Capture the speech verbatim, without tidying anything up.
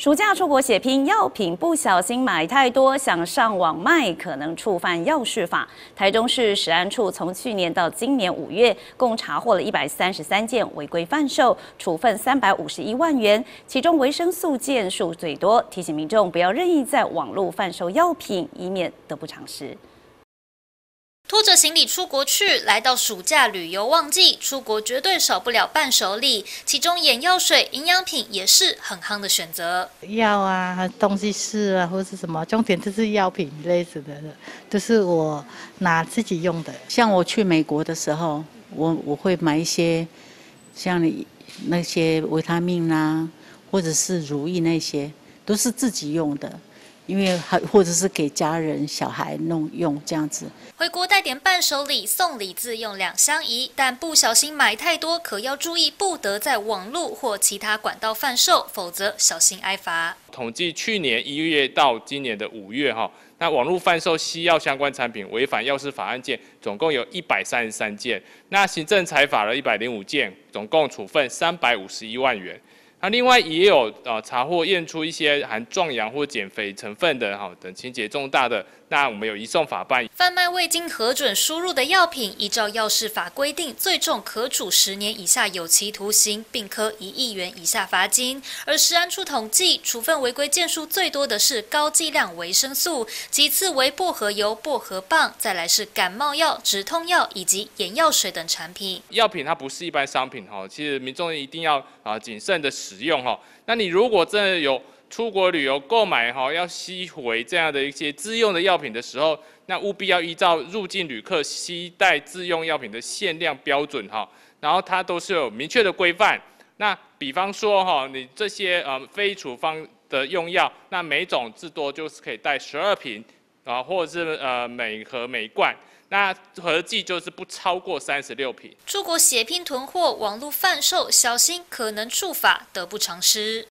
暑假出国血拼药品，不小心买太多，想上网卖，可能触犯药事法。台中市食安处从去年到今年五月，共查获了一百三十三件违规贩售，处分三百五十一万元，其中维生素件数最多。提醒民众不要任意在网络贩售药品，以免得不偿失。 拖着行李出国去，来到暑假旅游旺季，出国绝对少不了伴手礼，其中眼药水、营养品也是很夯的选择。 药啊，东西吃啊，或是什么，重点就是药品类似的，都是我拿自己用的。 像我去美国的时候，我我会买一些像那些维他命啦、或者是乳液那些，都是自己用的。 因为还或者是给家人、小孩弄用这样子。 回国带点伴手礼，送礼自用两相宜，但不小心买太多，可要注意，不得在网络或其他管道贩售，否则小心挨罚。 统计去年一月到今年的五月哈，那网络贩售西药相关产品违反药事法案件，总共有一百三十三件，那行政裁罚了一百零五件，总共处分三百五十一万元。 那另外也有呃查获验出一些含壮阳或减肥成分的哈等情节重大的，那我们有移送法办。 贩卖未经核准输入的药品，依照药事法规定，最重可处十年以下有期徒刑，并科一亿元以下罚金。而食安处统计，处分违规件数最多的是高剂量维生素，其次为薄荷油、薄荷棒，再来是感冒药、止痛药以及眼药水等产品。 药品它不是一般商品哈，其实民众一定要啊谨慎的使。 使用哈，那你如果真的有出国旅游购买哈，要吸回这样的一些自用的药品的时候，那务必要依照入境旅客携带自用药品的限量标准哈，然后它都是有明确的规范。那比方说哈，你这些呃非处方的用药，那每种至多就是可以带十二瓶啊，或者是呃每盒每罐。 那合计就是不超过三十六瓶。 出国血拼囤货、网络贩售，小心可能触法，得不偿失。